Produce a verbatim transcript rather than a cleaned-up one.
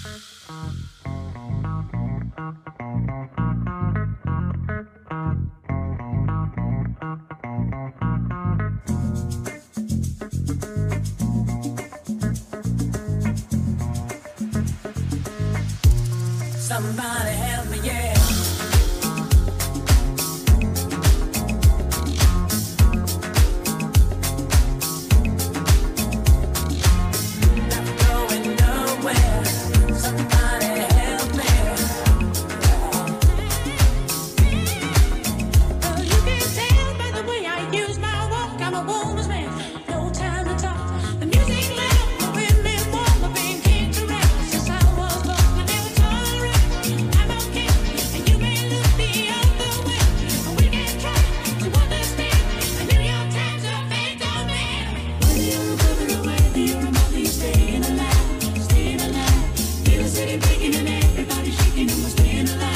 Somebody help me, yeah. Not going nowhere. Somebody help me. Well, you can tell by the way I use my walk. I'm a woman's man. No time to talk. The music loud, the women warm. I've been kicked around since I was born. I never tolerate. I'm okay, and you may look the other way, but we can try to understand. The New York Times are fake on man. Whether you're a brother or whether you're a mother, you're staying alive, staying alive. Feel the city breaking and everybody shaking and we're staying alive.